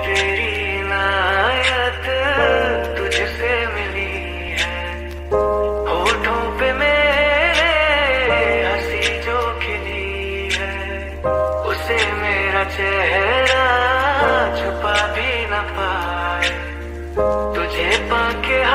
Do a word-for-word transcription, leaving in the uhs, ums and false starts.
तेरी इनायत तुझसे मिली है, होठों पे मेरे हंसी जो खिली है, उसे मेरा चेहरा छुपा भी न पाए। तुझे पाके